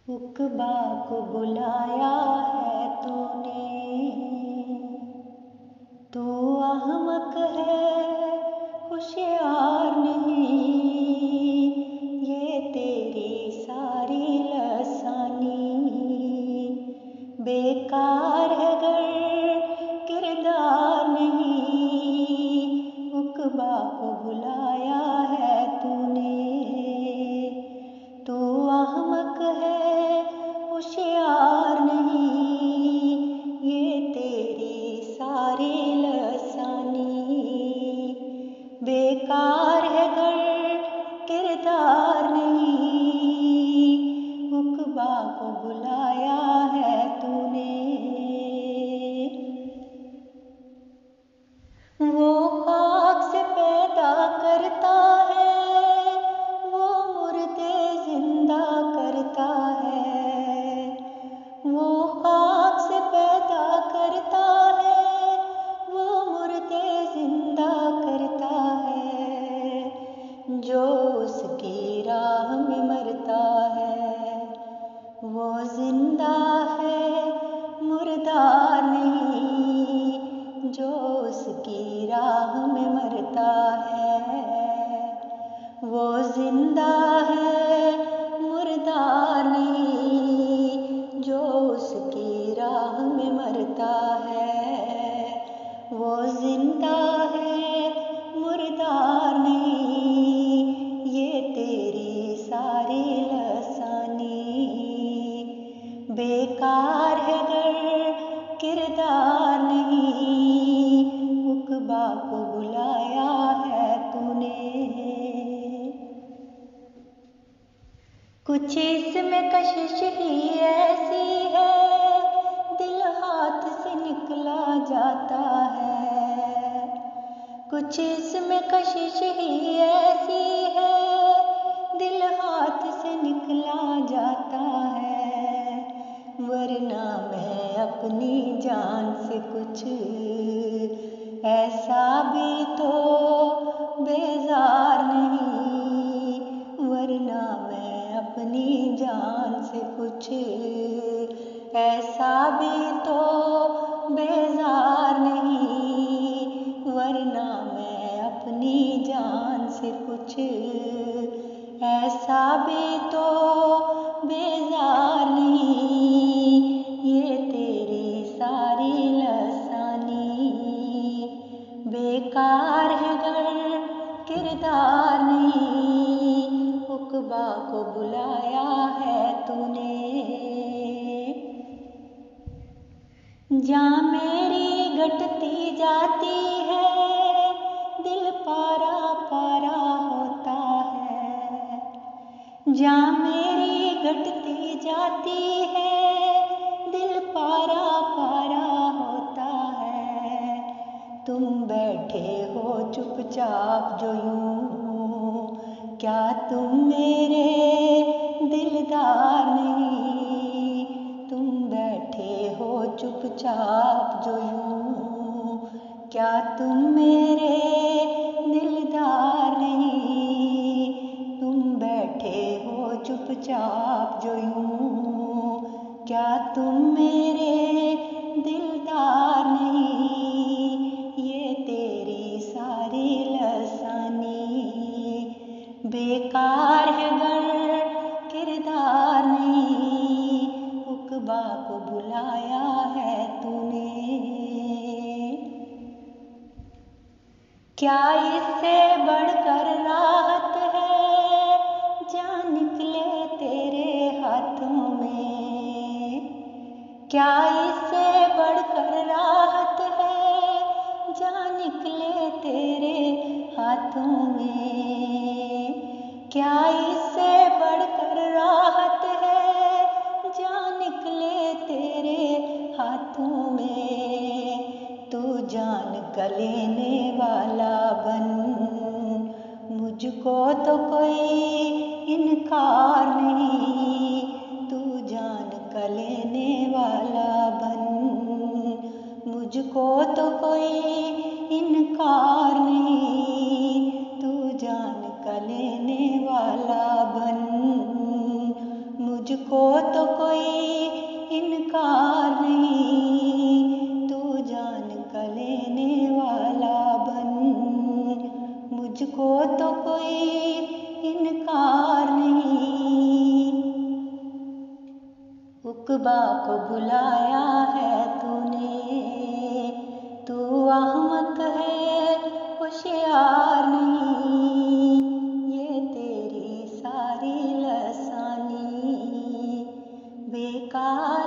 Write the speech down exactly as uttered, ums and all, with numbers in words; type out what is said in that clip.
उकबा को बुलाया है तूने, तू अहमक है होशियार नहीं, ये तेरी सारी लसानी बेकार है गर किरदार नहीं। उकबा को बुलाया है तूने, तू अहमक है होशियार नहीं, ये तेरी सारी लसानी बेकार है गर किरदार नहीं। उकबा को बुलाया है तूने। वो खाक से पैदा करता है, वो मुर्दे जिंदा करता है। वो खाक से पैदा करता है, वो मुर्दे जिंदा करता है। जो उसकी राह में मरता है, वो जिंदा है मुर्दार नहीं। जो उसकी राह में मरता है, वो जिंदा है मुर्दार नहीं। जो उसकी राह में मरता है, वो जिंदा है मुर्दार नहीं, ये तेरी सारी लसानी बेकार है गर किरदार नहीं। उकबा को बुलाया है तूने। कुछ इसमें कशिश ही ऐसी है, दिल हाथ से निकला जाता है। कुछ इसमें कशिश ही ऐसी है, दिल हाथ से निकला जाता है। वरना मैं अपनी जान से कुछ ऐसा भी तो बेजार नहीं। वरना मैं अपनी जान से कुछ ऐसा भी तो बेजार नहीं। वरना मैं अपनी जान से कुछ ऐसा भी तो बेजार नहीं, ये तेरी सारी लसानी बेकार है गर किरदार नहीं। उकबा को बुलाया है तूने। जहाँ मेरी घटती जाती है, दिल पारा पारा होता है। जहाँ मेरी घटती जाती है, दिल पारा पारा होता है। तुम बैठे हो चुपचाप जो यूं, क्या तुम मेरे दिलदार नहीं। तुम बैठे हो चुपचाप जो यूं, क्या तुम मेरे दिलदार नहीं। तुम बैठे हो चुपचाप जो यूं, क्या तुम मेरे दिलदार नहीं, ये तेरी सारी लसानी बेकार है गर किरदार नहीं। उकबा को बुलाया है तूने। क्या इससे बढ़कर राहत है, जान निकले तेरे हाथों में। क्या इससे बढ़कर राहत है, जान निकले तेरे हाथों में। क्या इससे बढ़कर राहत है, जान निकले तेरे हाथों में। तू जान का लेने वाला बन, मुझको तो कोई इनकार नहीं। तू जान का लेने वाला बन, मुझको तो कोई इनकार नहीं। तू जान का लेने वाला बन, मुझको तो कोई इनकार नहीं, तू जान का लेने वाला बन। मुझको तो कोई इनकार नहीं, उकबा को बुलाया है तूने, तू अहमक है होशियार नहीं। ये तेरी सारी लसानी बेकार